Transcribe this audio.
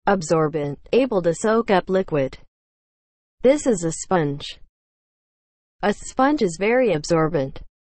Absorbent, able to soak up liquid. This is a sponge. A sponge is very absorbent.